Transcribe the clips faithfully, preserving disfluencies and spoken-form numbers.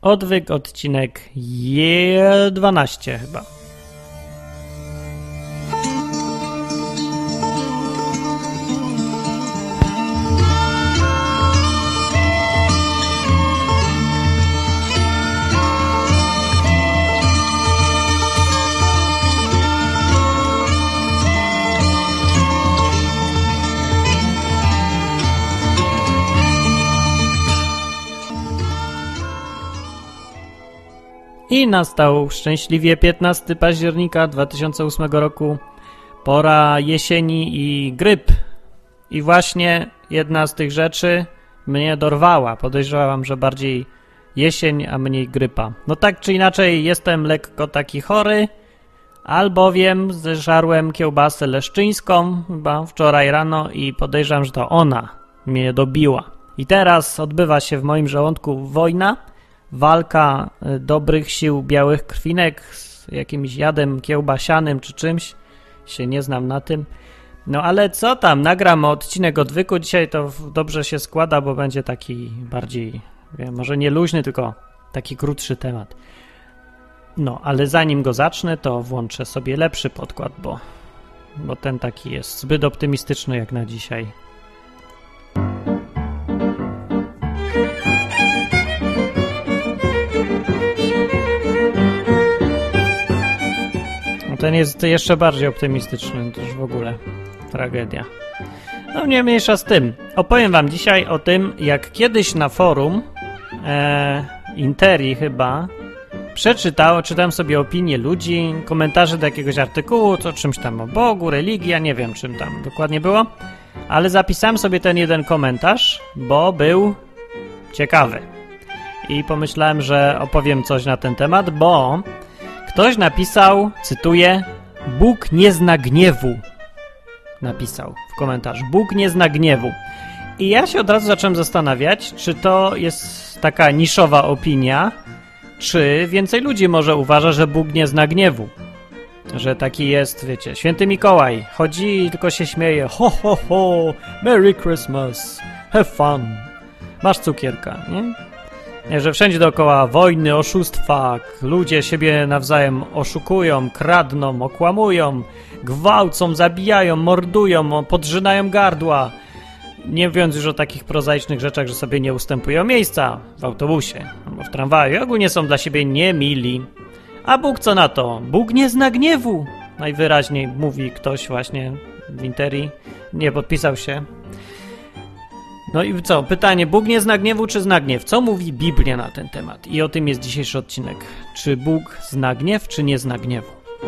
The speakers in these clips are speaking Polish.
Odwyk, odcinek dwanaście chyba. I nastał szczęśliwie piętnastego października dwa tysiące ósmego roku, pora jesieni i gryp. I właśnie jedna z tych rzeczy mnie dorwała. Podejrzewam, że bardziej jesień, a mniej grypa. No tak czy inaczej jestem lekko taki chory, albowiem zeżarłem kiełbasę leszczyńską chyba wczoraj rano i podejrzewam, że to ona mnie dobiła. I teraz odbywa się w moim żołądku wojna. Walka dobrych sił białych krwinek z jakimś jadem kiełbasianym czy czymś. Się nie znam na tym. No ale co tam, nagram odcinek odwyku. Dzisiaj to dobrze się składa, bo będzie taki bardziej, wiem, może nie luźny, tylko taki krótszy temat. No, ale zanim go zacznę, to włączę sobie lepszy podkład, bo, bo ten taki jest zbyt optymistyczny jak na dzisiaj. Ten jest jeszcze bardziej optymistyczny, to już w ogóle tragedia. No nie mniejsza z tym. Opowiem wam dzisiaj o tym, jak kiedyś na forum e, Interi chyba przeczytałem, czytałem sobie opinie ludzi, komentarze do jakiegoś artykułu, to czymś tam o Bogu, religia, nie wiem czym tam dokładnie było, ale zapisałem sobie ten jeden komentarz, bo był ciekawy. I pomyślałem, że opowiem coś na ten temat, bo ktoś napisał, cytuję, Bóg nie zna gniewu. Napisał w komentarzu, Bóg nie zna gniewu. I ja się od razu zacząłem zastanawiać, czy to jest taka niszowa opinia, czy więcej ludzi może uważa, że Bóg nie zna gniewu. Że taki jest, wiecie, święty Mikołaj. Chodzi i tylko się śmieje. Ho, ho, ho, Merry Christmas, have fun. Masz cukierka, nie? Że wszędzie dookoła wojny, oszustwa, ludzie siebie nawzajem oszukują, kradną, okłamują, gwałcą, zabijają, mordują, podrzynają gardła. Nie mówiąc już o takich prozaicznych rzeczach, że sobie nie ustępują miejsca w autobusie albo w tramwaju. Ogólnie są dla siebie niemili. A Bóg co na to? Bóg nie zna gniewu. Najwyraźniej mówi ktoś właśnie w Interi. Nie podpisał się. No i co? Pytanie, Bóg nie zna gniewu, czy zna gniew? Co mówi Biblia na ten temat? I o tym jest dzisiejszy odcinek. Czy Bóg zna gniew, czy nie zna gniewu?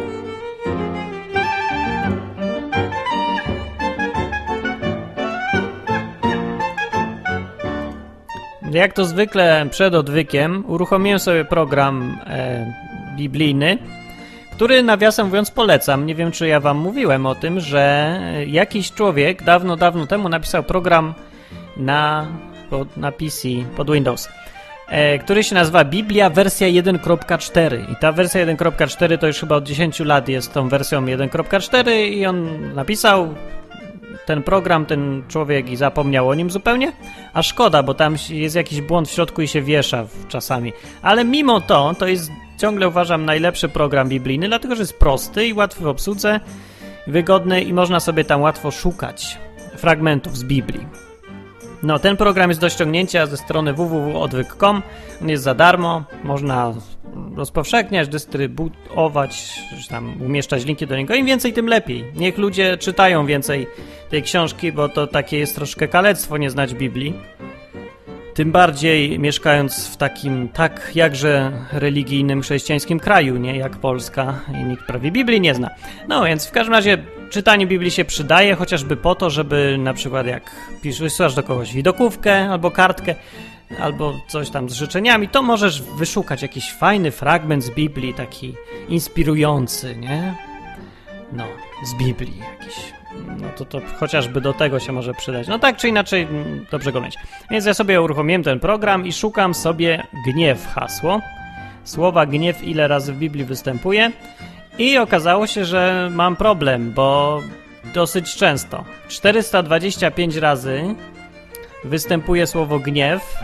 Jak to zwykle przed odwykiem uruchomiłem sobie program e, biblijny, który nawiasem mówiąc polecam. Nie wiem, czy ja wam mówiłem o tym, że jakiś człowiek dawno, dawno temu napisał program na, pod, na P C, pod Windows, e, który się nazywa Biblia wersja jeden kropka cztery. I ta wersja jeden kropka cztery to już chyba od dziesięciu lat jest tą wersją jeden kropka cztery i on napisał ten program, ten człowiek i zapomniał o nim zupełnie, a szkoda, bo tam jest jakiś błąd w środku i się wiesza czasami. Ale mimo to, to jest ciągle uważam najlepszy program biblijny, dlatego że jest prosty i łatwy w obsłudze, wygodny i można sobie tam łatwo szukać fragmentów z Biblii. No, ten program jest do ściągnięcia ze strony w w w kropka odwyk kropka com. On jest za darmo, można rozpowszechniać, dystrybuować, czy tam umieszczać linki do niego. Im więcej, tym lepiej. Niech ludzie czytają więcej tej książki, bo to takie jest troszkę kalectwo nie znać Biblii. Tym bardziej mieszkając w takim tak jakże religijnym, chrześcijańskim kraju, nie jak Polska i nikt prawie Biblii nie zna. No więc w każdym razie czytanie Biblii się przydaje, chociażby po to, żeby na przykład jak piszesz do kogoś widokówkę albo kartkę, albo coś tam z życzeniami, to możesz wyszukać jakiś fajny fragment z Biblii, taki inspirujący, nie? No, z Biblii jakiś. No to, to chociażby do tego się może przydać. No tak czy inaczej, dobrze go mieć. Więc ja sobie uruchomiłem ten program i szukam sobie gniew hasło. Słowa gniew ile razy w Biblii występuje. I okazało się, że mam problem, bo dosyć często. czterysta dwadzieścia pięć razy występuje słowo gniew w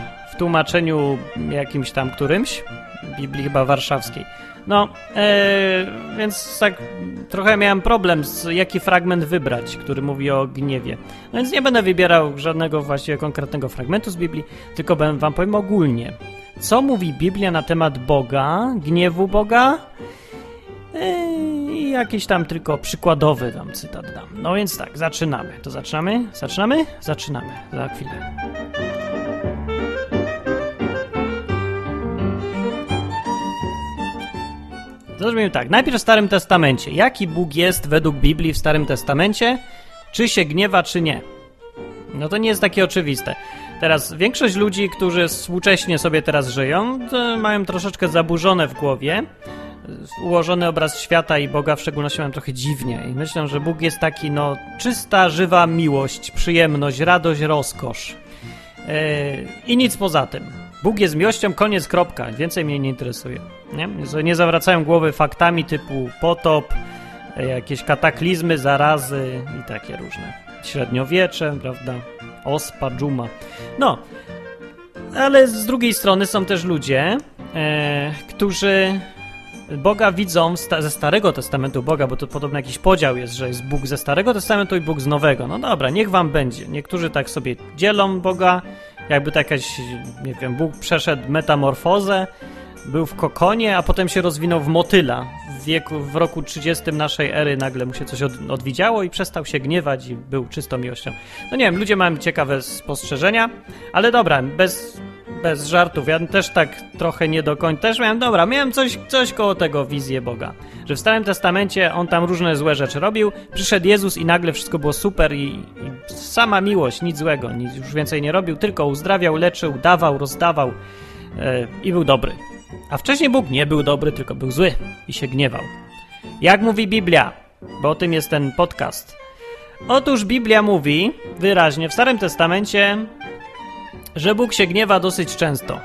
tłumaczeniu jakimś tam którymś, Biblii chyba warszawskiej. No, e, więc tak trochę miałem problem, z jaki fragment wybrać, który mówi o gniewie. No więc nie będę wybierał żadnego właściwie konkretnego fragmentu z Biblii, tylko wam powiem ogólnie. Co mówi Biblia na temat Boga, gniewu Boga? I jakiś tam tylko przykładowy tam cytat dam. No więc tak, zaczynamy. To zaczynamy? Zaczynamy? Zaczynamy. Za chwilę. Zrobimy tak. Najpierw w Starym Testamencie. Jaki Bóg jest według Biblii w Starym Testamencie? Czy się gniewa, czy nie? No to nie jest takie oczywiste. Teraz większość ludzi, którzy współcześnie sobie teraz żyją, mają troszeczkę zaburzone w głowie. Ułożony obraz świata i Boga w szczególności mają trochę dziwnie. I myślę, że Bóg jest taki, no, czysta, żywa miłość, przyjemność, radość, rozkosz. Yy, I nic poza tym. Bóg jest miłością, koniec, kropka. Więcej mnie nie interesuje. Nie, nie zawracają głowy faktami typu potop, jakieś kataklizmy, zarazy i takie różne. Średniowiecze, prawda? Ospa, dżuma. No, ale z drugiej strony są też ludzie, e, którzy Boga widzą sta- ze Starego Testamentu Boga, bo to podobno jakiś podział jest, że jest Bóg ze Starego Testamentu i Bóg z Nowego. No dobra, niech wam będzie. Niektórzy tak sobie dzielą Boga, jakby to jakaś, nie wiem, Bóg przeszedł metamorfozę, był w kokonie, a potem się rozwinął w motyla. W wieku, w roku trzydziestym naszej ery nagle mu się coś od, odwidziało i przestał się gniewać i był czystą miłością. No nie wiem, ludzie mają ciekawe spostrzeżenia, ale dobra, bez, bez żartów. Ja też tak trochę nie do końca, też miałem, dobra, miałem coś, coś koło tego wizję Boga. Że w Starym Testamencie on tam różne złe rzeczy robił, przyszedł Jezus i nagle wszystko było super i, i sama miłość, nic złego, nic już więcej nie robił, tylko uzdrawiał, leczył, dawał, rozdawał yy, i był dobry. A wcześniej Bóg nie był dobry, tylko był zły i się gniewał. Jak mówi Biblia? Bo o tym jest ten podcast. Otóż Biblia mówi wyraźnie w Starym Testamencie, że Bóg się gniewa dosyć często.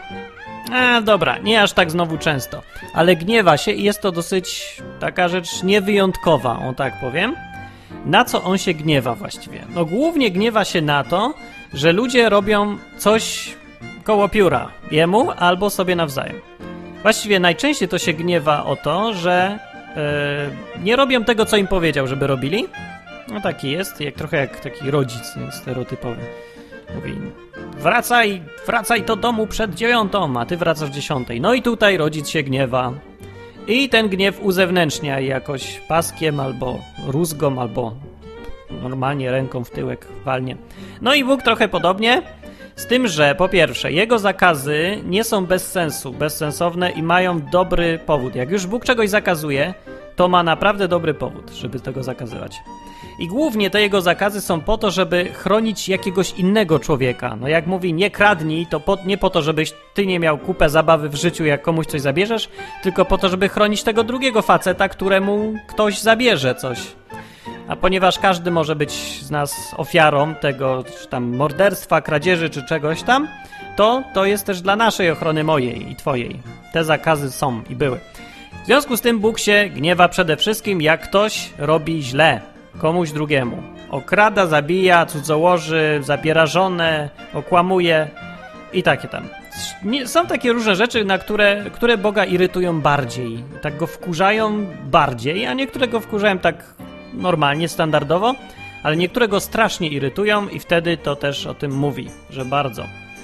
A dobra, nie aż tak znowu często, ale gniewa się i jest to dosyć taka rzecz niewyjątkowa, o tak powiem. Na co on się gniewa właściwie? No głównie gniewa się na to, że ludzie robią coś koło pióra jemu albo sobie nawzajem. Właściwie najczęściej to się gniewa o to, że yy, nie robią tego, co im powiedział, żeby robili. No taki jest, jak, trochę jak taki rodzic stereotypowy. Mówi, wracaj, wracaj do domu przed dziewiątą, a ty wracasz dziesiątej. No i tutaj rodzic się gniewa. I ten gniew uzewnętrznia jakoś paskiem albo rózgą, albo normalnie ręką w tyłek walnie. No i Bóg trochę podobnie. Z tym, że po pierwsze, jego zakazy nie są bez sensu, bezsensowne i mają dobry powód. Jak już Bóg czegoś zakazuje, to ma naprawdę dobry powód, żeby tego zakazywać. I głównie te jego zakazy są po to, żeby chronić jakiegoś innego człowieka. No jak mówi, nie kradnij, to po, nie po to, żebyś ty nie miał kupę zabawy w życiu, jak komuś coś zabierzesz, tylko po to, żeby chronić tego drugiego faceta, któremu ktoś zabierze coś. A ponieważ każdy może być z nas ofiarą tego, czy tam morderstwa, kradzieży, czy czegoś tam, to to jest też dla naszej ochrony, mojej i twojej. Te zakazy są i były. W związku z tym Bóg się gniewa przede wszystkim, jak ktoś robi źle komuś drugiemu. Okrada, zabija, cudzołoży, zabiera żonę, okłamuje i takie tam. Są takie różne rzeczy, na które, które Boga irytują bardziej. Tak go wkurzają bardziej, a niektóre go wkurzają tak normalnie, standardowo, ale niektóre go strasznie irytują i wtedy to też o tym mówi, że bardzo.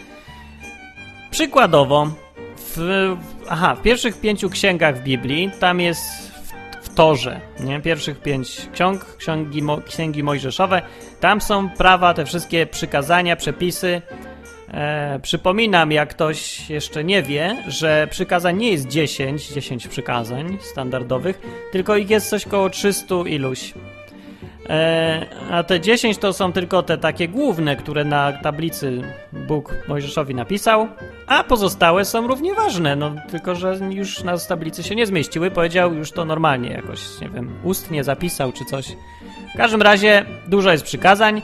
Przykładowo, w, aha, w pierwszych pięciu księgach w Biblii, tam jest w, w Torze, nie? Pierwszych pięć ksiąg, księgi, Mo, księgi Mojżeszowe, tam są prawa, te wszystkie przykazania, przepisy. E, przypominam, jak ktoś jeszcze nie wie, że przykazań nie jest dziesięć, dziesięć przykazań standardowych, tylko ich jest coś koło trzysta iluś. E, a te dziesięć to są tylko te takie główne, które na tablicy Bóg Mojżeszowi napisał, a pozostałe są równie ważne, no tylko że już na tablicy się nie zmieściły, powiedział już to normalnie jakoś, nie wiem, ustnie zapisał czy coś. W każdym razie dużo jest przykazań.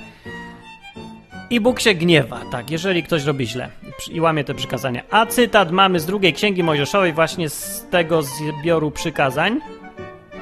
I Bóg się gniewa, tak, jeżeli ktoś robi źle i łamie te przykazania. A cytat mamy z drugiej Księgi Mojżeszowej, właśnie z tego zbioru przykazań.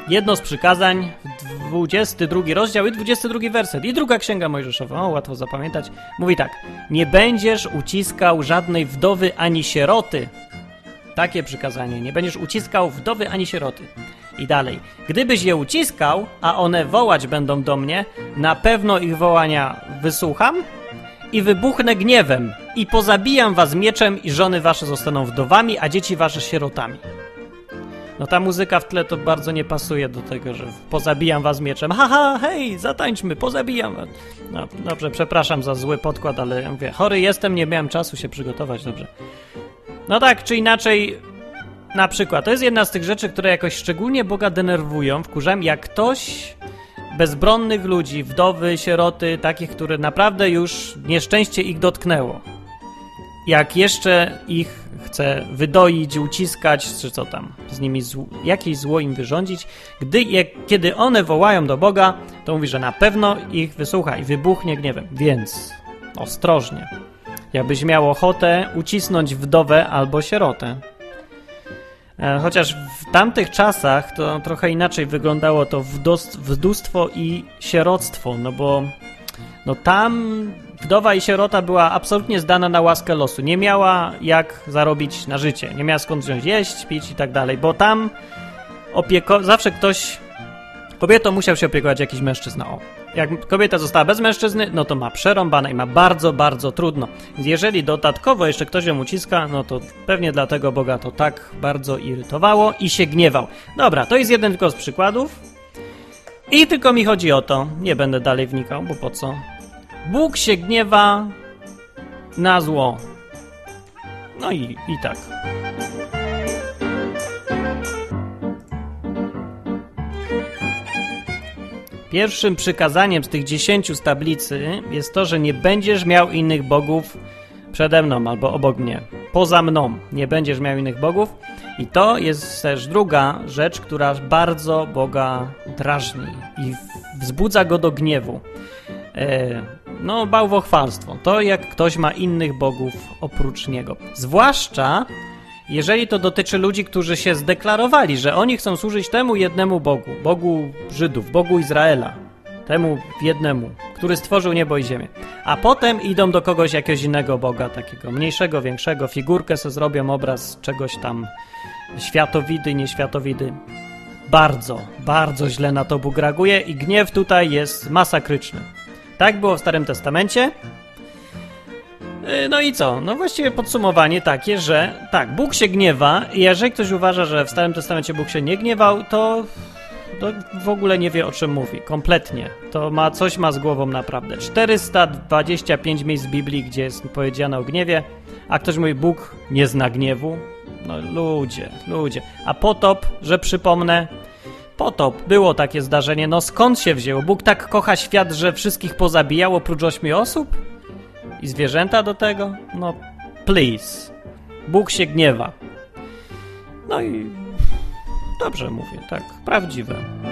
jedno z przykazań, dwudziesty drugi rozdział i dwudziesty drugi werset. I druga księga Mojżeszowa, o, łatwo zapamiętać, mówi tak. Nie będziesz uciskał żadnej wdowy ani sieroty. Takie przykazanie. Nie będziesz uciskał wdowy ani sieroty. I dalej. Gdybyś je uciskał, a one wołać będą do mnie, na pewno ich wołania wysłucham i wybuchnę gniewem i pozabijam was mieczem i żony wasze zostaną wdowami, a dzieci wasze sierotami. No ta muzyka w tle to bardzo nie pasuje do tego, że pozabijam was mieczem. Haha, hej, zatańczmy, pozabijam was. No dobrze, przepraszam za zły podkład, ale ja mówię, chory jestem, nie miałem czasu się przygotować, dobrze. No tak czy inaczej, na przykład, to jest jedna z tych rzeczy, które jakoś szczególnie Boga denerwują, wkurzam, jak ktoś bezbronnych ludzi, wdowy, sieroty, takich, które naprawdę już nieszczęście ich dotknęło. Jak jeszcze ich chce wydoić, uciskać, czy co tam, z nimi zło, jakieś zło im wyrządzić, gdy je, kiedy one wołają do Boga, to mówi, że na pewno ich wysłucha i wybuchnie gniewem. Więc ostrożnie. Jakbyś miał ochotę ucisnąć wdowę albo sierotę. Chociaż w tamtych czasach to trochę inaczej wyglądało to wdóstwo i sieroctwo, no bo no tam wdowa i sierota była absolutnie zdana na łaskę losu. Nie miała jak zarobić na życie, nie miała skąd wziąć jeść, pić i tak dalej, bo tam opieko... zawsze ktoś... Kobietą musiał się opiekować jakiś mężczyzna. O. Jak kobieta została bez mężczyzny, no to ma przerąbane i ma bardzo, bardzo trudno. Więc jeżeli dodatkowo jeszcze ktoś ją uciska, no to pewnie dlatego Boga to tak bardzo irytowało i się gniewał. Dobra, to jest jeden tylko z przykładów. I tylko mi chodzi o to, nie będę dalej wnikał, bo po co? Bóg się gniewa na zło. No i, i tak. Pierwszym przykazaniem z tych dziesięciu z tablicy jest to, że nie będziesz miał innych bogów przede mną albo obok mnie. Poza mną nie będziesz miał innych bogów. I to jest też druga rzecz, która bardzo Boga drażni i wzbudza go do gniewu. E, no, bałwochwalstwo. To jak ktoś ma innych bogów oprócz niego. Zwłaszcza jeżeli to dotyczy ludzi, którzy się zdeklarowali, że oni chcą służyć temu jednemu Bogu, Bogu Żydów, Bogu Izraela, temu jednemu, który stworzył niebo i ziemię. A potem idą do kogoś jakiegoś innego Boga, takiego mniejszego, większego, figurkę sobie zrobią, obraz czegoś tam, światowidy, nieświatowidy. Bardzo, bardzo źle na to Bóg reaguje i gniew tutaj jest masakryczny. Tak było w Starym Testamencie. No i co? No właściwie podsumowanie takie, że tak, Bóg się gniewa i jeżeli ktoś uważa, że w Starym Testamencie Bóg się nie gniewał, to, to w ogóle nie wie, o czym mówi. Kompletnie. To ma coś ma z głową naprawdę. czterysta dwadzieścia pięć miejsc w Biblii, gdzie jest powiedziane o gniewie, a ktoś mówi, Bóg nie zna gniewu. No ludzie, ludzie. A potop, że przypomnę, potop, było takie zdarzenie, no skąd się wzięło? Bóg tak kocha świat, że wszystkich pozabijał oprócz ośmiu osób? I zwierzęta do tego? No, please. Bóg się gniewa. No i dobrze mówię, tak, prawdziwe.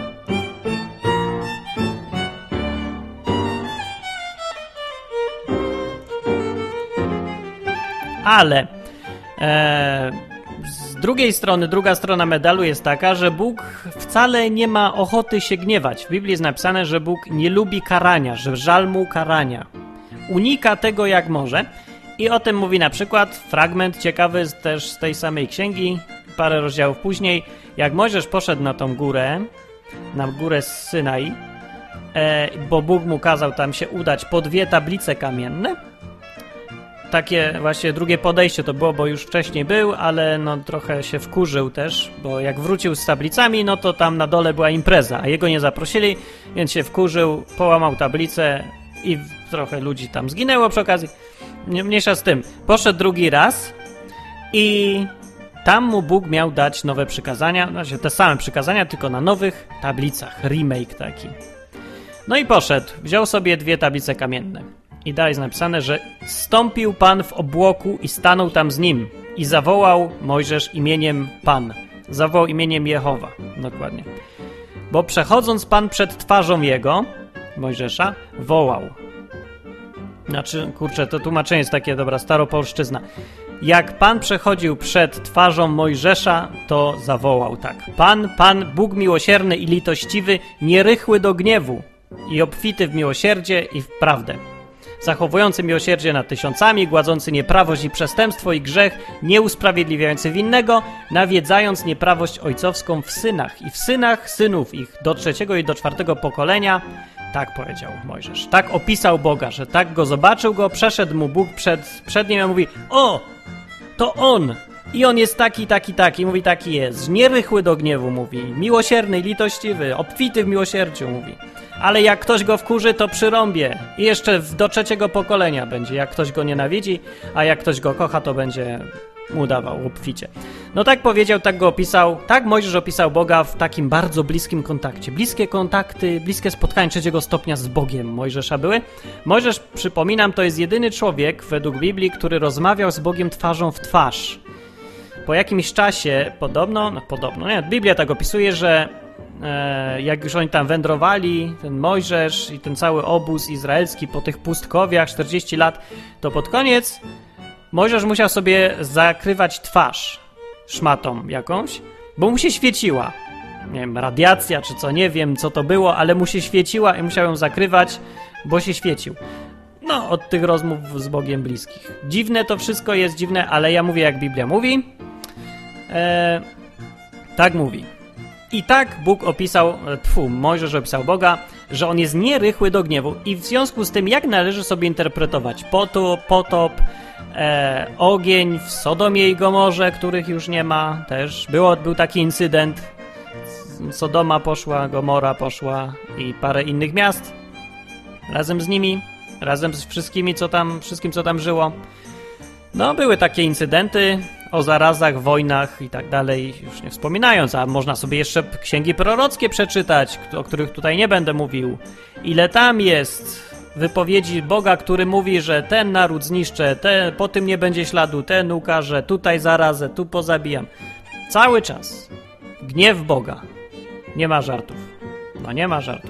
Ale e, z drugiej strony, druga strona medalu jest taka, że Bóg wcale nie ma ochoty się gniewać. W Biblii jest napisane, że Bóg nie lubi karania, że żal mu karania. Unika tego jak może i o tym mówi na przykład fragment ciekawy też z tej samej księgi, parę rozdziałów później, jak Mojżesz poszedł na tą górę, na górę Synai, e, bo Bóg mu kazał tam się udać po dwie tablice kamienne. Takie właśnie drugie podejście to było, bo już wcześniej był, ale no trochę się wkurzył też, bo jak wrócił z tablicami, no to tam na dole była impreza, a jego nie zaprosili, więc się wkurzył, połamał tablicę, i trochę ludzi tam zginęło przy okazji. Mniejsza z tym. Poszedł drugi raz i tam mu Bóg miał dać nowe przykazania, znaczy te same przykazania, tylko na nowych tablicach. Remake taki. No i poszedł. Wziął sobie dwie tablice kamienne. I dalej jest napisane, że stąpił Pan w obłoku i stanął tam z nim. I zawołał Mojżesz imieniem Pan. Zawołał imieniem Jehowa. Dokładnie. Bo przechodząc Pan przed twarzą jego, Mojżesza, wołał. Znaczy, kurczę, to tłumaczenie jest takie, dobra, staropolszczyzna. jak Pan przechodził przed twarzą Mojżesza, to zawołał tak. Pan, Pan, Bóg miłosierny i litościwy, nierychły do gniewu i obfity w miłosierdzie i w prawdę. Zachowujący miłosierdzie nad tysiącami, gładzący nieprawość i przestępstwo i grzech, nie usprawiedliwiający winnego, nawiedzając nieprawość ojcowską w synach i w synach synów ich do trzeciego i do czwartego pokolenia. Tak powiedział Mojżesz. Tak opisał Boga, że tak go zobaczył go, przeszedł mu Bóg przed, przed nim i mówi: o, to on! I on jest taki, taki, taki. Mówi, taki jest. Nierychły do gniewu, mówi. Miłosierny, litościwy, obfity w miłosierdziu, mówi. Ale jak ktoś go wkurzy, to przyrąbie. I jeszcze do trzeciego pokolenia będzie. Jak ktoś go nienawidzi, a jak ktoś go kocha, to będzie mu dawał obficie. No tak powiedział, tak go opisał. Tak Mojżesz opisał Boga w takim bardzo bliskim kontakcie. Bliskie kontakty, bliskie spotkania trzeciego stopnia z Bogiem Mojżesza były. Mojżesz, przypominam, to jest jedyny człowiek według Biblii, który rozmawiał z Bogiem twarzą w twarz. Po jakimś czasie, podobno, no podobno, nie, Biblia tak opisuje, że e, jak już oni tam wędrowali, ten Mojżesz i ten cały obóz izraelski po tych pustkowiach, czterdzieści lat, to pod koniec Mojżesz musiał sobie zakrywać twarz szmatą jakąś, bo mu się świeciła. Nie wiem, radiacja czy co, nie wiem co to było, ale mu się świeciła i musiał ją zakrywać, bo się świecił. No, od tych rozmów z Bogiem bliskich. Dziwne to wszystko jest dziwne, ale ja mówię jak Biblia mówi. Eee, tak mówi. I tak Bóg opisał, tfu, Mojżesz opisał Boga, że on jest nierychły do gniewu i w związku z tym jak należy sobie interpretować potop, potop e, ogień w Sodomie i Gomorze, których już nie ma też. Było, był taki incydent. Sodoma poszła, Gomora poszła i parę innych miast razem z nimi. Razem z wszystkimi, co tam, wszystkim, co tam żyło. No, były takie incydenty o zarazach, wojnach i tak dalej, już nie wspominając, a można sobie jeszcze księgi prorockie przeczytać, o których tutaj nie będę mówił. Ile tam jest wypowiedzi Boga, który mówi, że ten naród zniszczę, te, po tym nie będzie śladu, ten ukażę, tutaj zarazę, tu pozabijam. Cały czas. Gniew Boga. Nie ma żartów. No nie ma żartów.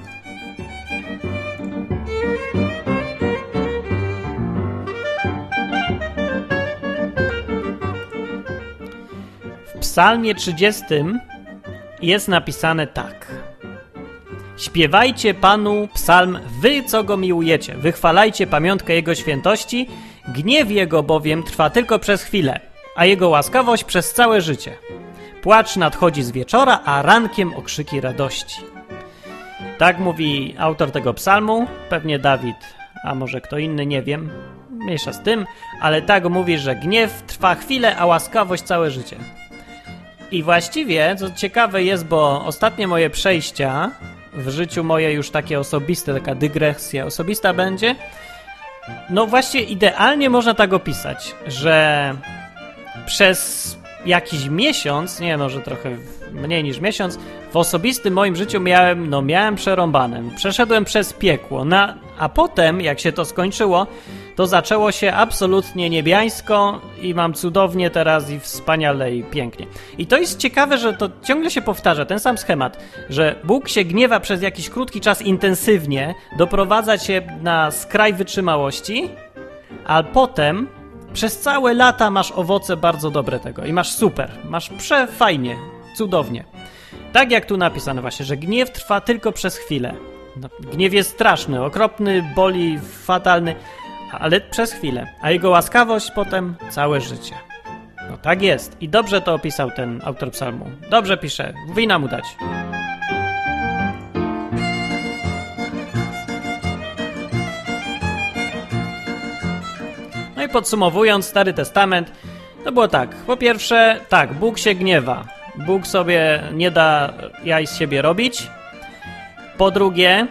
W psalmie trzydziestym jest napisane tak. Śpiewajcie Panu psalm, wy co Go miłujecie, wychwalajcie pamiątkę Jego świętości, gniew Jego bowiem trwa tylko przez chwilę, a Jego łaskawość przez całe życie. Płacz nadchodzi z wieczora, a rankiem okrzyki radości. Tak mówi autor tego psalmu, pewnie Dawid, a może kto inny, nie wiem, mniejsza z tym, ale tak mówi, że gniew trwa chwilę, a łaskawość całe życie. I właściwie, co ciekawe jest, bo ostatnie moje przejścia w życiu moje już takie osobiste, taka dygresja osobista będzie, no właśnie idealnie można tak opisać, że przez jakiś miesiąc, nie może trochę mniej niż miesiąc, w osobistym moim życiu miałem, no miałem przerąbane. Przeszedłem przez piekło, na, a potem, jak się to skończyło, to zaczęło się absolutnie niebiańsko i mam cudownie teraz i wspaniale i pięknie. I to jest ciekawe, że to ciągle się powtarza, ten sam schemat, że Bóg się gniewa przez jakiś krótki czas intensywnie, doprowadza cię na skraj wytrzymałości, a potem przez całe lata masz owoce bardzo dobre tego i masz super, masz przefajnie, cudownie. Tak jak tu napisane właśnie, że gniew trwa tylko przez chwilę. No, gniew jest straszny, okropny, boli, fatalny, ale przez chwilę, a jego łaskawość potem całe życie. No tak jest i dobrze to opisał ten autor psalmu. Dobrze pisze, wina mu dać. No i podsumowując, Stary Testament, to było tak. Po pierwsze, tak, Bóg się gniewa. Bóg sobie nie da jaj z siebie robić. Po drugie,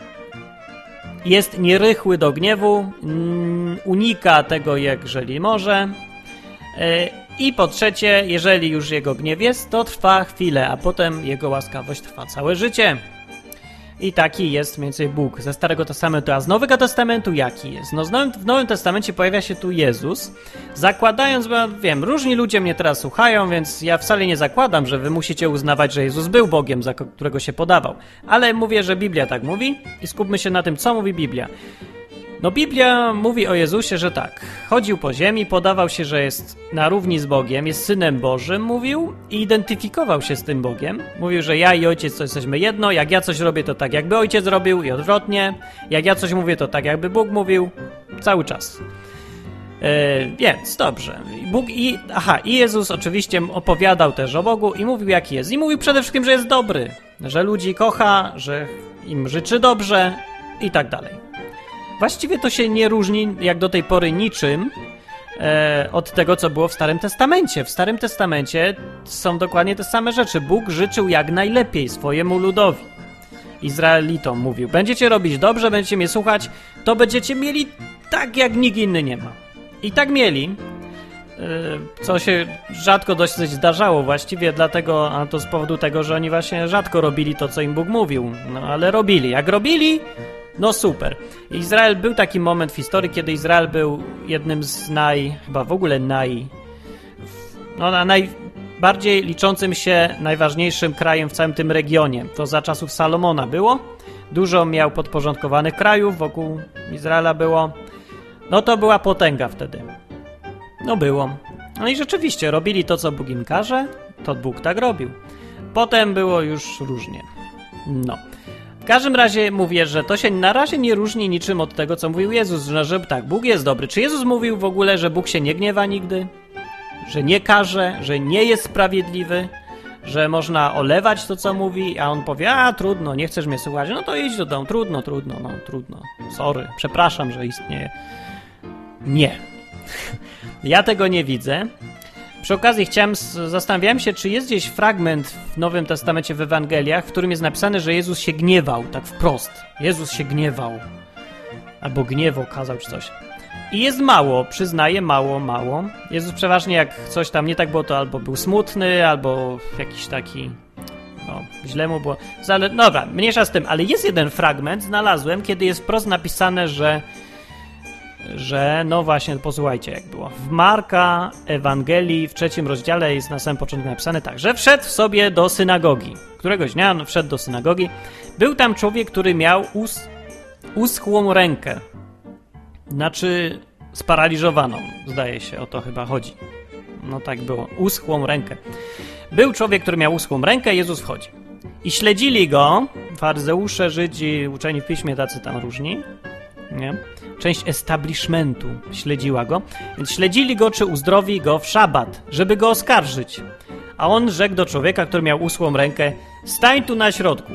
jest nierychły do gniewu, unika tego, jeżeli może. I po trzecie, jeżeli już jego gniew jest, to trwa chwilę, a potem jego łaskawość trwa całe życie. I taki jest mniej więcej Bóg ze Starego Testamentu. A z Nowego Testamentu jaki jest? No w Nowym Testamencie pojawia się tu Jezus, zakładając, bo wiem, różni ludzie mnie teraz słuchają, więc ja wcale nie zakładam, że wy musicie uznawać, że Jezus był Bogiem, za którego się podawał. Ale mówię, że Biblia tak mówi i skupmy się na tym, co mówi Biblia. No Biblia mówi o Jezusie, że tak, chodził po ziemi, podawał się, że jest na równi z Bogiem, jest Synem Bożym, mówił i identyfikował się z tym Bogiem. Mówił, że ja i Ojciec to jesteśmy jedno, jak ja coś robię, to tak jakby Ojciec robił i odwrotnie, jak ja coś mówię, to tak jakby Bóg mówił, cały czas. Yy, więc, dobrze. Bóg i, aha, i Jezus oczywiście opowiadał też o Bogu i mówił, jaki jest. I mówił przede wszystkim, że jest dobry, że ludzi kocha, że im życzy dobrze i tak dalej. Właściwie to się nie różni jak do tej pory niczym e, od tego, co było w Starym Testamencie. W Starym Testamencie są dokładnie te same rzeczy. Bóg życzył jak najlepiej swojemu ludowi. Izraelitom mówił, będziecie robić dobrze, będziecie mnie słuchać, to będziecie mieli tak, jak nikt inny nie ma. I tak mieli, e, co się rzadko dosyć zdarzało właściwie, dlatego, a to z powodu tego, że oni właśnie rzadko robili to, co im Bóg mówił. No ale robili. Jak robili... No super. Izrael, był taki moment w historii, kiedy Izrael był jednym z naj... chyba w ogóle naj... no najbardziej liczącym się, najważniejszym krajem w całym tym regionie. To za czasów Salomona było. Dużo miał podporządkowanych krajów, wokół Izraela było. No to była potęga wtedy. No było. No i rzeczywiście, robili to, co Bóg im każe, to Bóg tak robił. Potem było już różnie. No. W każdym razie mówię, że to się na razie nie różni niczym od tego, co mówił Jezus, że, że tak, Bóg jest dobry. Czy Jezus mówił w ogóle, że Bóg się nie gniewa nigdy? Że nie karze? Że nie jest sprawiedliwy? Że można olewać to, co mówi, a on powie, a trudno, nie chcesz mnie słuchać, no to idź do domu, trudno, trudno, no trudno, sorry, przepraszam, że istnieje. Nie. Ja tego nie widzę. Przy okazji chciałem, zastanawiałem się, czy jest gdzieś fragment w Nowym Testamencie, w Ewangeliach, w którym jest napisane, że Jezus się gniewał, tak wprost. Jezus się gniewał. Albo gniew okazał, czy coś. I jest mało, przyznaję, mało, mało. Jezus przeważnie jak coś tam nie tak było, to albo był smutny, albo jakiś taki... no, źle mu było. Zale... Dobra, mniejsza z tym, ale jest jeden fragment, znalazłem, kiedy jest wprost napisane, że że, no właśnie, posłuchajcie jak było. W Marka Ewangelii w trzecim rozdziale jest na samym początku napisane tak, że wszedł sobie do synagogi. Któregoś dnia on wszedł do synagogi. Był tam człowiek, który miał us, uschłą rękę. Znaczy sparaliżowaną, zdaje się, o to chyba chodzi. No tak było, uschłą rękę. Był człowiek, który miał uschłą rękę, Jezus wchodzi. I śledzili go faryzeusze, Żydzi, uczeni w piśmie, tacy tam różni, nie? Część establishmentu śledziła go, więc śledzili go, czy uzdrowi go w szabat, żeby go oskarżyć. A on rzekł do człowieka, który miał uschłą rękę, stań tu na środku.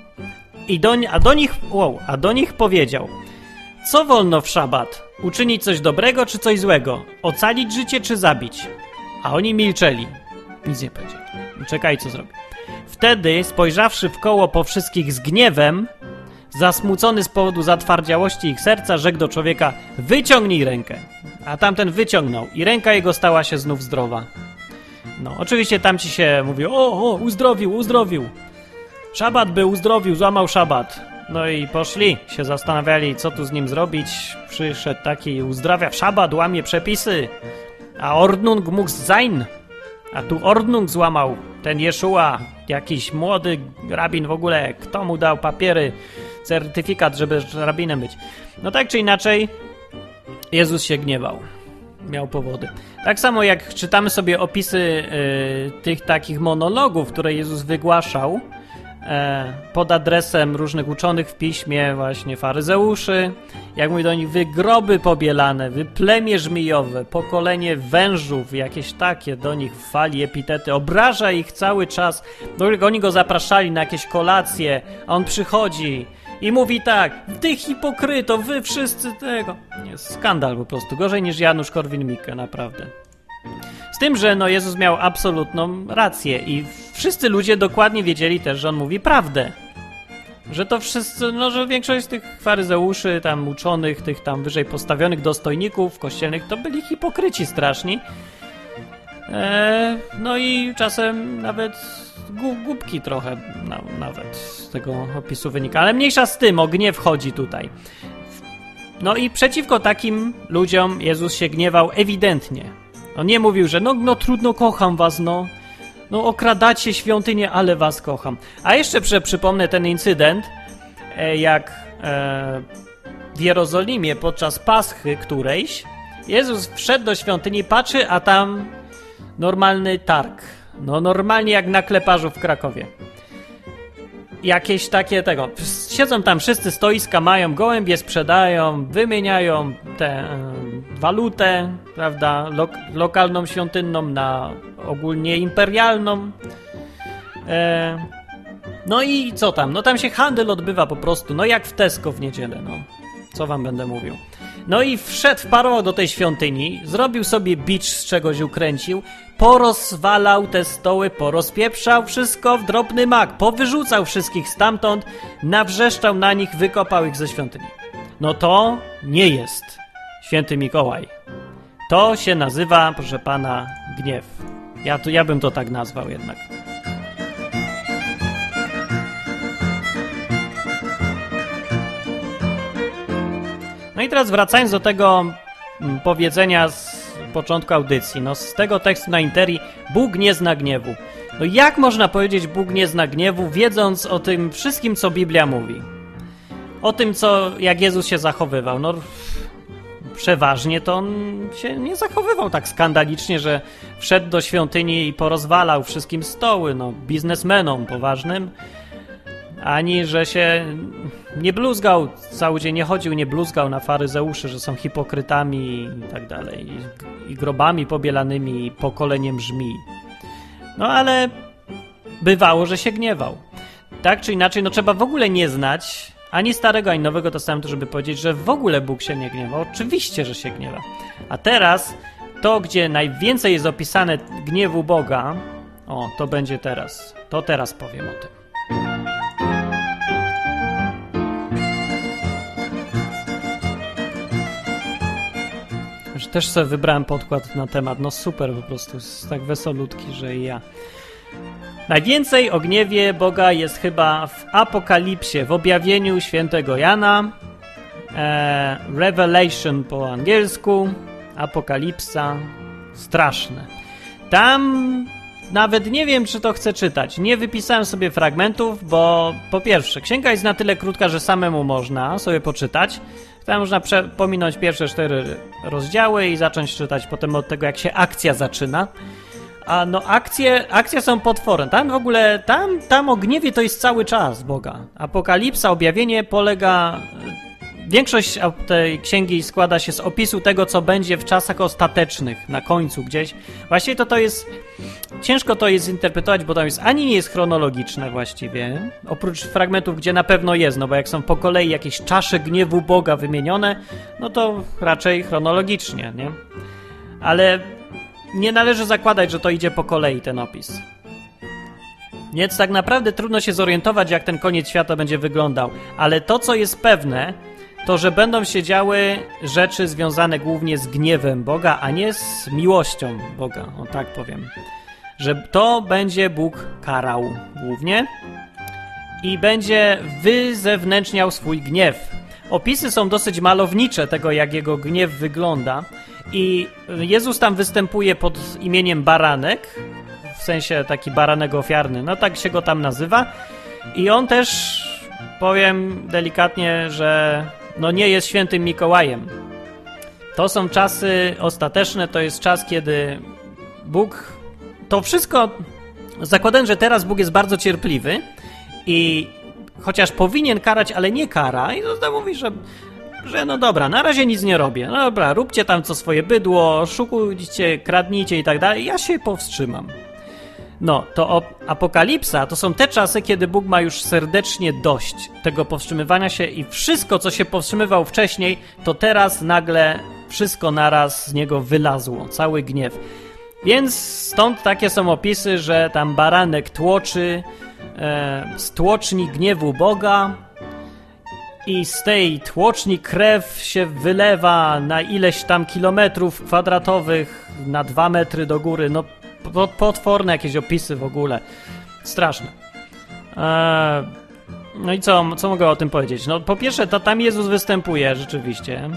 I do, a, do nich, wow, a do nich powiedział, co wolno w szabat? Uczynić coś dobrego, czy coś złego? Ocalić życie, czy zabić? A oni milczeli. Nic nie powiedzieli. Czekaj, co zrobi. Wtedy, spojrzawszy w koło po wszystkich z gniewem, zasmucony z powodu zatwardziałości ich serca, rzekł do człowieka, wyciągnij rękę. A tamten wyciągnął i ręka jego stała się znów zdrowa. No, oczywiście tamci się mówią, o, o, uzdrowił, uzdrowił. Szabat był, uzdrowił, złamał szabat. No i poszli, się zastanawiali, co tu z nim zrobić. Przyszedł taki, uzdrawia w szabat, łamie przepisy. A Ordnung mógł sein. A tu Ordnung złamał ten Jeszua, jakiś młody rabin w ogóle. Kto mu dał papiery, certyfikat, żeby rabinem być? No tak czy inaczej, Jezus się gniewał. Miał powody. Tak samo jak czytamy sobie opisy y, tych takich monologów, które Jezus wygłaszał e, pod adresem różnych uczonych w piśmie, właśnie faryzeuszy, jak mówi do nich, wy groby pobielane, wy plemię żmijowe, pokolenie wężów, jakieś takie do nich fali epitety, obraża ich cały czas. Oni go zapraszali na jakieś kolacje, a on przychodzi i mówi tak, ty hipokryto, wy wszyscy tego. Jest skandal po prostu, gorzej niż Janusz Korwin-Mikke, naprawdę. Z tym, że no Jezus miał absolutną rację i wszyscy ludzie dokładnie wiedzieli też, że on mówi prawdę. Że to wszyscy, no że większość z tych faryzeuszy, tam uczonych, tych tam wyżej postawionych dostojników kościelnych, to byli hipokryci straszni. Eee, no i czasem nawet głupki trochę no, nawet z tego opisu wynika. Ale mniejsza z tym, o gniew chodzi tutaj. No i przeciwko takim ludziom Jezus się gniewał ewidentnie. On nie mówił, że no, no trudno, kocham was, no. No okradacie świątynię, ale was kocham. A jeszcze przy, przypomnę ten incydent, jak e, w Jerozolimie podczas Paschy którejś Jezus wszedł do świątyni, patrzy, a tam normalny targ. No normalnie jak na Kleparzu w Krakowie. Jakieś takie tego. Siedzą tam wszyscy, stoiska mają, gołębie sprzedają, wymieniają tę y, walutę, prawda, Lok, lokalną świątynną na ogólnie imperialną. E, no i co tam? No tam się handel odbywa po prostu, no jak w Tesco w niedzielę, no. Co wam będę mówił? No i wszedł, wparował do tej świątyni, zrobił sobie bicz z czegoś, ukręcił, porozwalał te stoły, porozpieprzał wszystko w drobny mak, powyrzucał wszystkich stamtąd, nawrzeszczał na nich, wykopał ich ze świątyni. No to nie jest święty Mikołaj. To się nazywa, proszę pana, gniew. Ja, to, ja bym to tak nazwał jednak. No i teraz wracając do tego powiedzenia z początku audycji, no z tego tekstu na Interi, Bóg nie zna gniewu. No jak można powiedzieć Bóg nie zna gniewu, wiedząc o tym wszystkim, co Biblia mówi? O tym, co, jak Jezus się zachowywał. No przeważnie to on się nie zachowywał tak skandalicznie, że wszedł do świątyni i porozwalał wszystkim stoły, no biznesmenom poważnym, ani że się nie bluzgał cały dzień, nie chodził, nie bluzgał na faryzeuszy, że są hipokrytami i tak dalej, i grobami pobielanymi, i pokoleniem żmij. No ale bywało, że się gniewał. Tak czy inaczej, no trzeba w ogóle nie znać ani Starego, ani Nowego Testamentu, żeby powiedzieć, że w ogóle Bóg się nie gniewa. Oczywiście, że się gniewa. A teraz to, gdzie najwięcej jest opisane gniewu Boga, o, to będzie teraz. To teraz powiem o tym. Też sobie wybrałem podkład na temat, no super po prostu, jest tak wesolutki, że i ja. Najwięcej o gniewie Boga jest chyba w Apokalipsie, w objawieniu świętego Jana, e, Revelation po angielsku, Apokalipsa, straszne. Tam nawet nie wiem, czy to chcę czytać, nie wypisałem sobie fragmentów, bo po pierwsze, księga jest na tyle krótka, że samemu można sobie poczytać. Tam można prze- pominąć pierwsze cztery rozdziały i zacząć czytać potem od tego, jak się akcja zaczyna. A no akcje, akcje są potworem. Tam w ogóle, tam, tam o gniewie to jest cały czas Boga. Apokalipsa, objawienie polega... Większość tej księgi składa się z opisu tego, co będzie w czasach ostatecznych, na końcu gdzieś. Właściwie to to jest... Ciężko to jest zinterpretować, bo tam jest ani nie jest chronologiczne właściwie, oprócz fragmentów, gdzie na pewno jest, no bo jak są po kolei jakieś czasze gniewu Boga wymienione, no to raczej chronologicznie, nie? Ale nie należy zakładać, że to idzie po kolei ten opis. Więc tak naprawdę trudno się zorientować, jak ten koniec świata będzie wyglądał. Ale to, co jest pewne, to, że będą się działy rzeczy związane głównie z gniewem Boga, a nie z miłością Boga, o tak powiem. Że to będzie Bóg karał głównie i będzie wyzewnętrzniał swój gniew. Opisy są dosyć malownicze tego, jak jego gniew wygląda i Jezus tam występuje pod imieniem Baranek, w sensie taki baranek ofiarny, no tak się go tam nazywa i on też, powiem delikatnie, że no nie jest świętym Mikołajem. To są czasy ostateczne, to jest czas, kiedy Bóg, to wszystko, zakładam, że teraz Bóg jest bardzo cierpliwy i chociaż powinien karać, ale nie kara i to mówi, że że no dobra, na razie nic nie robię, no dobra, róbcie tam co swoje bydło, szukujcie, kradnijcie i tak dalej, ja się powstrzymam. No, to Apokalipsa to są te czasy, kiedy Bóg ma już serdecznie dość tego powstrzymywania się i wszystko, co się powstrzymywał wcześniej, to teraz nagle wszystko naraz z niego wylazło, cały gniew. Więc stąd takie są opisy, że tam baranek tłoczy e, z tłoczni gniewu Boga i z tej tłoczni krew się wylewa na ileś tam kilometrów kwadratowych, na dwa metry do góry, no potworne jakieś opisy w ogóle. Straszne. Eee, no i co, co mogę o tym powiedzieć? No po pierwsze, to tam Jezus występuje rzeczywiście.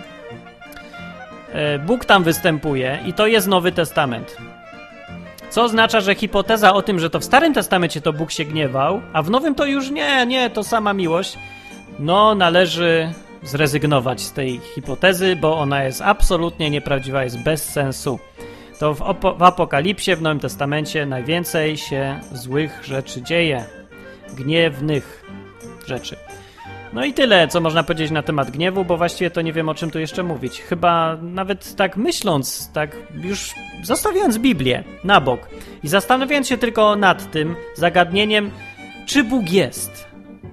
Eee, Bóg tam występuje i to jest Nowy Testament. Co oznacza, że hipoteza o tym, że to w Starym Testamencie to Bóg się gniewał, a w Nowym to już nie, nie, to sama miłość, no należy zrezygnować z tej hipotezy, bo ona jest absolutnie nieprawdziwa, jest bez sensu. To w, opo- w Apokalipsie, w Nowym Testamencie najwięcej się złych rzeczy dzieje. Gniewnych rzeczy. No i tyle, co można powiedzieć na temat gniewu, bo właściwie to nie wiem, o czym tu jeszcze mówić. Chyba nawet tak myśląc, tak już zostawiając Biblię na bok i zastanawiając się tylko nad tym zagadnieniem, czy Bóg jest.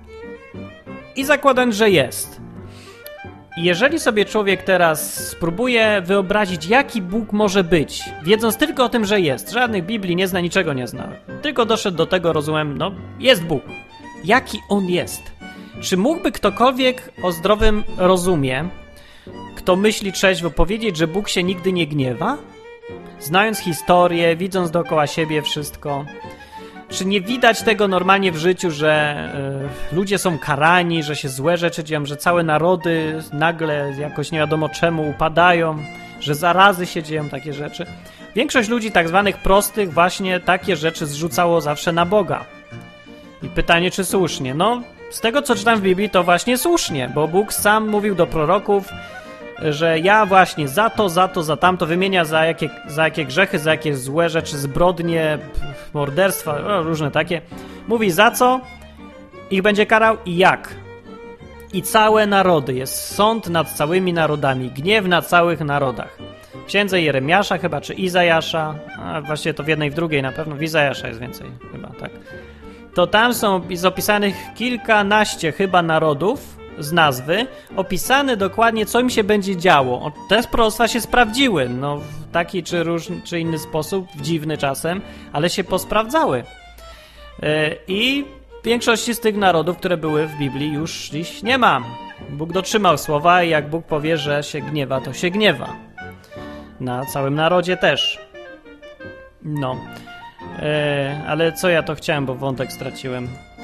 I zakładając, że jest. Jeżeli sobie człowiek teraz spróbuje wyobrazić, jaki Bóg może być, wiedząc tylko o tym, że jest, żadnych Biblii nie zna, niczego nie zna, tylko doszedł do tego, rozumiem, no jest Bóg. Jaki On jest? Czy mógłby ktokolwiek o zdrowym rozumie, kto myśli trzeźwo, powiedzieć, że Bóg się nigdy nie gniewa? Znając historię, widząc dookoła siebie wszystko, czy nie widać tego normalnie w życiu, że y, ludzie są karani, że się złe rzeczy dzieją, że całe narody nagle jakoś nie wiadomo czemu upadają, że zarazy się dzieją, takie rzeczy? Większość ludzi tak zwanych prostych właśnie takie rzeczy zrzucało zawsze na Boga. I pytanie, czy słusznie? No, z tego co czytam w Biblii, to właśnie słusznie, bo Bóg sam mówił do proroków, że ja właśnie za to, za to, za tamto wymienia za jakie, za jakie grzechy, za jakie złe rzeczy, zbrodnie, morderstwa, o, różne takie. Mówi za co ich będzie karał i jak. I całe narody, jest sąd nad całymi narodami, gniew na całych narodach. W księdze Jeremiasza chyba, czy Izajasza, a właściwie to w jednej i w drugiej na pewno, w Izajasza jest więcej chyba, tak. To tam są opisanych kilkanaście chyba narodów z nazwy, opisane dokładnie, co im się będzie działo. Te proroctwa się sprawdziły, no w taki czy, różny, czy inny sposób, w dziwny czasem, ale się posprawdzały. Yy, I większości z tych narodów, które były w Biblii, już dziś nie ma. Bóg dotrzymał słowa i jak Bóg powie, że się gniewa, to się gniewa. Na całym narodzie też. No. Yy, ale co ja to chciałem, bo wątek straciłem.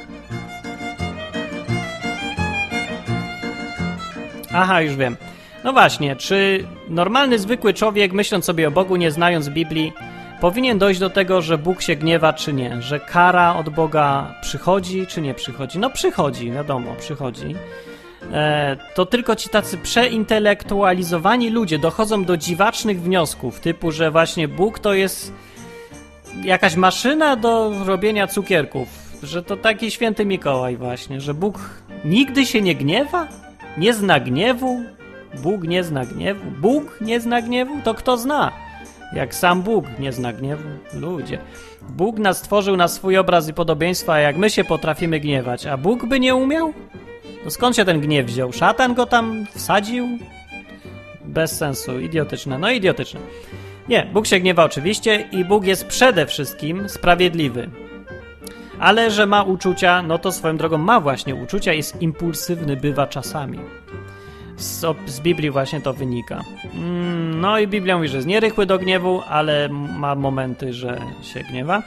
Aha, już wiem. No właśnie, czy normalny, zwykły człowiek, myśląc sobie o Bogu, nie znając Biblii, powinien dojść do tego, że Bóg się gniewa, czy nie? Że kara od Boga przychodzi, czy nie przychodzi? No przychodzi, wiadomo, przychodzi. E, to tylko ci tacy przeintelektualizowani ludzie dochodzą do dziwacznych wniosków, typu, że właśnie Bóg to jest jakaś maszyna do robienia cukierków, że to taki święty Mikołaj właśnie, że Bóg nigdy się nie gniewa? Nie zna gniewu? Bóg nie zna gniewu? Bóg nie zna gniewu? To kto zna? Jak sam Bóg nie zna gniewu? Ludzie. Bóg nas stworzył na swój obraz i podobieństwo, a jak my się potrafimy gniewać, a Bóg by nie umiał? To skąd się ten gniew wziął? Szatan go tam wsadził? Bez sensu, idiotyczne. No idiotyczne. Nie, Bóg się gniewa oczywiście i Bóg jest przede wszystkim sprawiedliwy. Ale że ma uczucia, no to swoją drogą ma właśnie uczucia, jest impulsywny, bywa czasami. Z, z Biblii właśnie to wynika. No i Biblia mówi, że jest nierychły do gniewu, ale ma momenty, że się gniewa.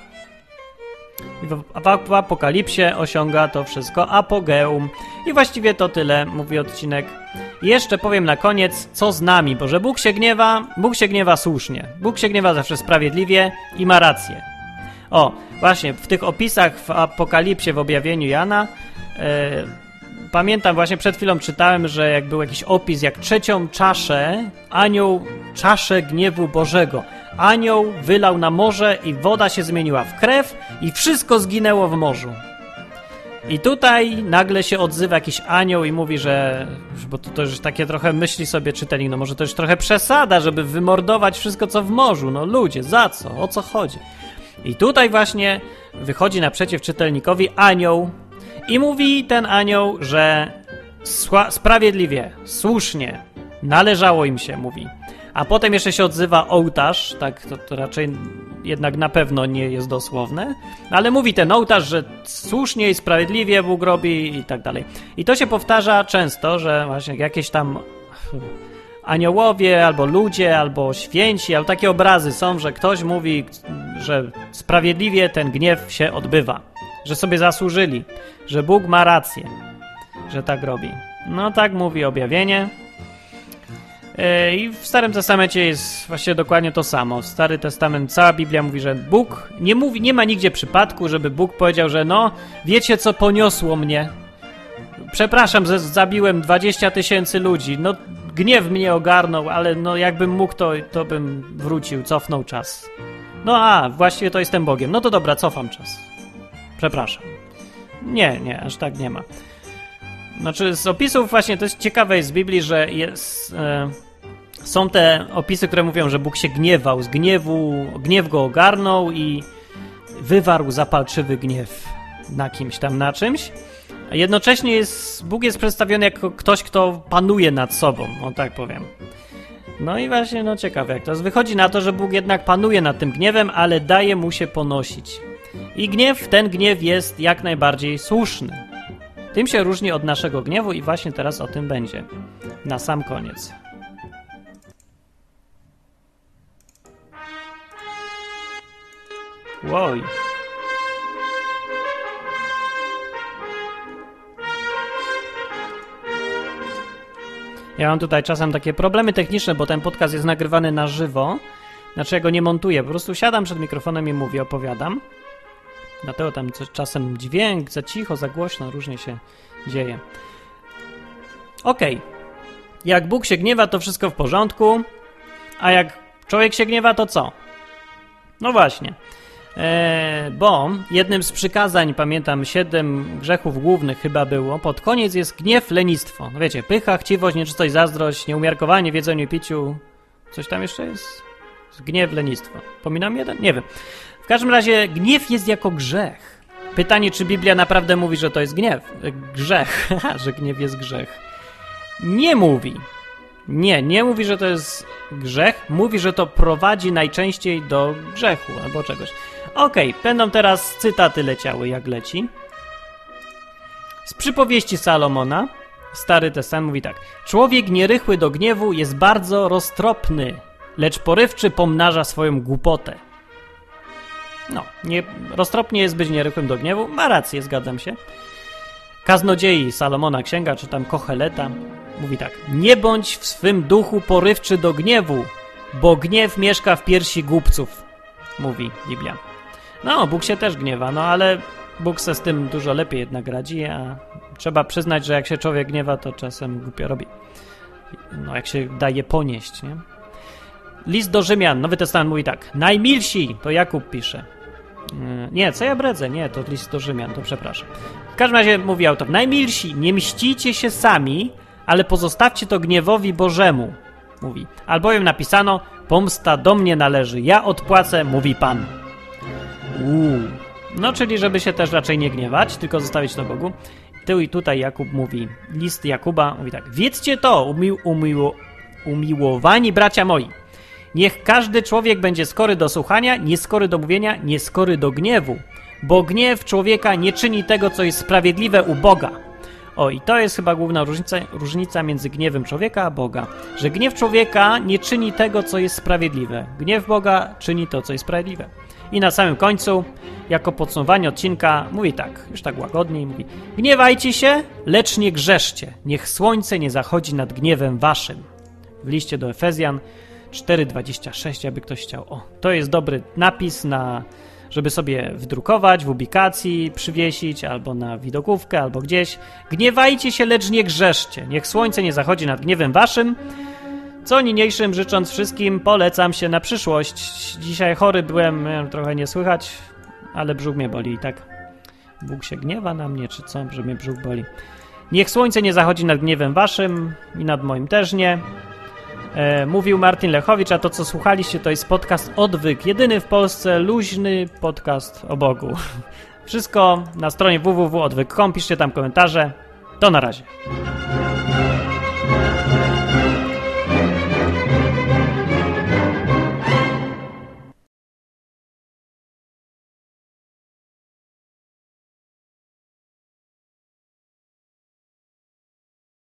I w, w, w Apokalipsie osiąga to wszystko apogeum. I właściwie to tyle, mówi odcinek. I jeszcze powiem na koniec, co z nami, bo że Bóg się gniewa, Bóg się gniewa słusznie. Bóg się gniewa zawsze sprawiedliwie i ma rację. O, właśnie, w tych opisach w Apokalipsie, w objawieniu Jana, e, pamiętam właśnie przed chwilą czytałem, że jak był jakiś opis, jak trzecią czaszę, anioł, czaszę gniewu Bożego. Anioł wylał na morze i woda się zmieniła w krew i wszystko zginęło w morzu. I tutaj nagle się odzywa jakiś anioł i mówi, że, bo to, to już takie trochę myśli sobie czytelnik, no może to już trochę przesada, żeby wymordować wszystko, co w morzu. No ludzie, za co? O co chodzi? I tutaj właśnie wychodzi naprzeciw czytelnikowi anioł i mówi ten anioł, że sprawiedliwie, słusznie, należało im się, mówi. A potem jeszcze się odzywa ołtarz, tak to, to raczej jednak na pewno nie jest dosłowne, ale mówi ten ołtarz, że słusznie i sprawiedliwie Bóg robi i tak dalej. I to się powtarza często, że właśnie jakieś tam aniołowie, albo ludzie, albo święci, albo takie obrazy są, że ktoś mówi, że sprawiedliwie ten gniew się odbywa, że sobie zasłużyli, że Bóg ma rację, że tak robi. No tak mówi objawienie. I w Starym Testamencie jest właściwie dokładnie to samo. Stary Testament, cała Biblia mówi, że Bóg nie mówi, nie ma nigdzie przypadku, żeby Bóg powiedział, że no, wiecie co poniosło mnie. przepraszam, że zabiłem dwadzieścia tysięcy ludzi. No, gniew mnie ogarnął, ale no jakbym mógł, to, to bym wrócił, cofnął czas. No a, właściwie to jestem Bogiem. No to dobra, cofam czas. Przepraszam. Nie, nie, aż tak nie ma. Znaczy z opisów właśnie, to jest ciekawe jest z Biblii, że jest, e, są te opisy, które mówią, że Bóg się gniewał, z gniewu, gniew go ogarnął i wywarł zapalczywy gniew na kimś tam, na czymś. A jednocześnie jest, Bóg jest przedstawiony jako ktoś, kto panuje nad sobą, o tak powiem. No i właśnie, no ciekawe jak to jest. Wychodzi na to, że Bóg jednak panuje nad tym gniewem, ale daje mu się ponosić. I gniew, ten gniew jest jak najbardziej słuszny. Tym się różni od naszego gniewu i właśnie teraz o tym będzie. Na sam koniec. Łoj. Ja mam tutaj czasem takie problemy techniczne, bo ten podcast jest nagrywany na żywo. Znaczy ja go nie montuję, po prostu siadam przed mikrofonem i mówię, opowiadam. Dlatego tam czasem dźwięk, za cicho, za głośno, różnie się dzieje. Okej. Okay. Jak Bóg się gniewa, to wszystko w porządku, a jak człowiek się gniewa, to co? No właśnie. Eee, bo jednym z przykazań, pamiętam, siedem grzechów głównych chyba było, pod koniec jest gniew, lenistwo. No wiecie, pycha, chciwość, nieczystość, zazdrość, nieumiarkowanie w jedzeniu i piciu. Coś tam jeszcze jest? Gniew, lenistwo. Pominam jeden? Nie wiem. W każdym razie gniew jest jako grzech. Pytanie, czy Biblia naprawdę mówi, że to jest gniew? Grzech. Że gniew jest grzech. Nie mówi. Nie, nie mówi, że to jest grzech. Mówi, że to prowadzi najczęściej do grzechu albo czegoś. Okej, okay, będą teraz cytaty leciały, jak leci. Z przypowieści Salomona, Stary Testament mówi tak. Człowiek nierychły do gniewu jest bardzo roztropny, lecz porywczy pomnaża swoją głupotę. No, nie, roztropnie jest być nierychłym do gniewu. Ma rację, zgadzam się. Kaznodziei Salomona Księga, czy tam Kocheleta, mówi tak. Nie bądź w swym duchu porywczy do gniewu, bo gniew mieszka w piersi głupców, mówi Biblia. No, Bóg się też gniewa, no ale Bóg se z tym dużo lepiej jednak radzi, a trzeba przyznać, że jak się człowiek gniewa, to czasem głupio robi. No, jak się daje ponieść, nie? List do Rzymian, Nowy Testament mówi tak. Najmilsi, to Jakub pisze. Nie, co ja bredzę? Nie, to list do Rzymian, to przepraszam. W każdym razie mówi autor. Najmilsi, nie mścicie się sami, ale pozostawcie to gniewowi Bożemu, mówi. Albowiem napisano, pomsta do mnie należy, ja odpłacę, mówi Pan. Uuu. No, czyli żeby się też raczej nie gniewać, tylko zostawić to Bogu. Tu i tutaj Jakub mówi, list Jakuba mówi tak. Wiedzcie to, umił, umiło, umiłowani bracia moi. Niech każdy człowiek będzie skory do słuchania, nieskory do mówienia, nieskory do gniewu, bo gniew człowieka nie czyni tego, co jest sprawiedliwe u Boga. O, i to jest chyba główna różnica, różnica między gniewem człowieka a Boga, że gniew człowieka nie czyni tego, co jest sprawiedliwe. Gniew Boga czyni to, co jest sprawiedliwe. I na samym końcu, jako podsumowanie odcinka, mówi tak, już tak łagodniej, mówi: gniewajcie się, lecz nie grzeszcie, niech słońce nie zachodzi nad gniewem waszym. W liście do Efezjan cztery dwadzieścia sześć, aby ktoś chciał. O, to jest dobry napis na, żeby sobie wdrukować w publikacji, przywiesić, albo na widokówkę, albo gdzieś. Gniewajcie się, lecz nie grzeszcie. Niech słońce nie zachodzi nad gniewem waszym. Co niniejszym życząc wszystkim, polecam się na przyszłość. Dzisiaj chory byłem, trochę nie słychać, ale brzuch mnie boli i tak. Bóg się gniewa na mnie, czy co, że mnie brzuch boli. Niech słońce nie zachodzi nad gniewem waszym i nad moim też nie. E, mówił Martin Lechowicz, a to co słuchaliście to jest podcast Odwyk, jedyny w Polsce luźny podcast o Bogu. Wszystko na stronie w w w kropka odwyk kropka com, piszcie tam komentarze. To na razie.